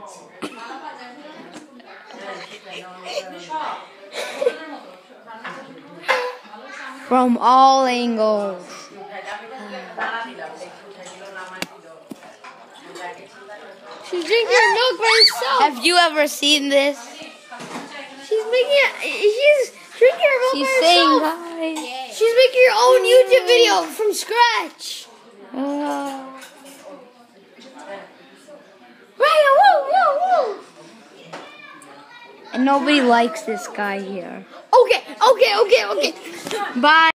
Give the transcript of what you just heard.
From all angles. She's drinking her milk by herself. Have you ever seen this? She's drinking her milk She's by saying herself. hi. She's making her own YouTube video from scratch. And nobody likes this guy here. Okay. Bye.